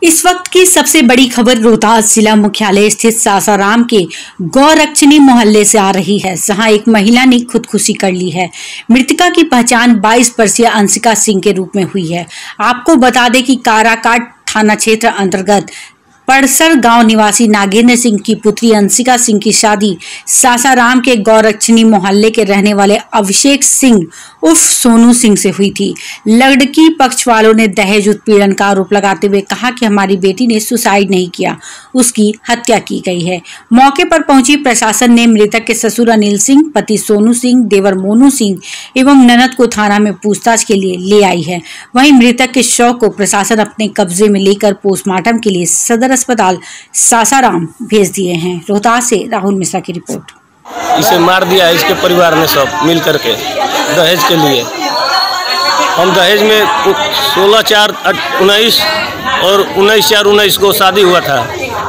इस वक्त की सबसे बड़ी खबर रोहतास जिला मुख्यालय स्थित सासाराम के गौरक्षणी मोहल्ले से आ रही है, जहां एक महिला ने खुदकुशी कर ली है। मृतका की पहचान 22 वर्षीय अंशिका सिंह के रूप में हुई है। आपको बता दें कि काराकाट थाना क्षेत्र अंतर्गत पड़सर गांव निवासी नागेंद्र सिंह की पुत्री अंशिका सिंह की शादी सासाराम के गौरक्षणी मोहल्ले के रहने वाले अभिषेक सिंह उर्फ सोनू सिंह से हुई थी। लड़की पक्ष वालों ने दहेज उत्पीड़न का आरोप लगाते हुए कहा कि हमारी बेटी ने सुसाइड नहीं किया, उसकी हत्या की गई है। मौके पर पहुंची प्रशासन ने मृतक के ससुर अनिल सिंह, पति सोनू सिंह, देवर मोनू सिंह एवं ननद को थाना में पूछताछ के लिए ले आई है। वहीं मृतक के शव को प्रशासन अपने कब्जे में लेकर पोस्टमार्टम के लिए सदर अस्पताल सासाराम भेज दिए हैं। रोहतास से राहुल मिश्रा की रिपोर्ट। इसे मार दिया है इसके परिवार ने सब मिल करके दहेज के लिए। हम दहेज में 16/4/19 और 19/4/19 को शादी हुआ था।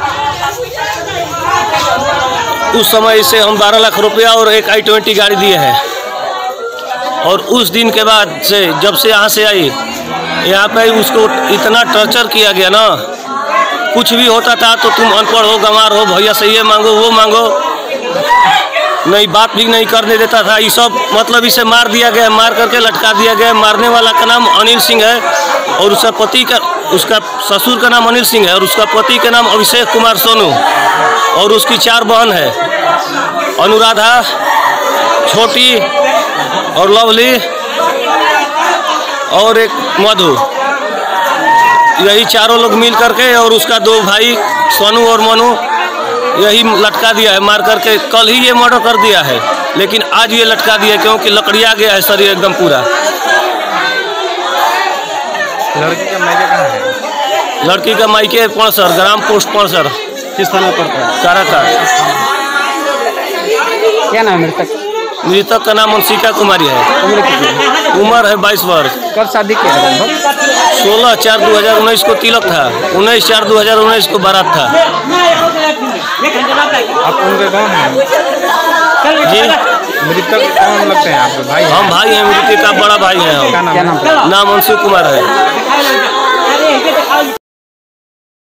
उस समय इसे हम 12 लाख रुपया और एक i20 गाड़ी दिए हैं। और उस दिन के बाद से जब से यहाँ से आई, यहाँ पे उसको इतना टॉर्चर किया गया ना, कुछ भी होता था तो तुम अनपढ़ हो, गंवार हो, भैया से ये मांगो वो मांगो, नहीं बात भी नहीं करने देता था। ये सब मतलब इसे मार दिया गया, मार करके लटका दिया गया। मारने वाला का नाम अनिल सिंह है और उसका पति का, उसका ससुर का नाम अनिल सिंह है और उसका पति का नाम अभिषेक कुमार सोनू, और उसकी 4 बहन है, अनुराधा, छोटी और लवली और एक मधु। यही चारों लोग मिल करके और उसका 2 भाई सोनू और मनु यही लटका दिया है मार करके। कल ही ये मर्डर कर दिया है, लेकिन आज ये लटका दिया क्योंकि लकड़िया गया है शरीर एकदम पूरा। लड़की का मायके कहाँ है? लड़की का मायके पड़सर, ग्राम पोस्ट पड़सर। किस थाना पड़ता है? काराकाट। क्या नाम है मृतक? मृतक का नाम अंशिका कुमारी है। उम्र कितनी है? उम्र है 22 वर्ष। कब शादी किया है लगभग? 16/4/2019 को तिलक था, 19/4/2019 को बारात था। आप उनके गाँव हैं? जी, मृतक कौन लगते हैं आपके भाई? हम भाई हैं, मृतक का बड़ा भाई है। क्या नाम है? नाम अंशु कुमार है।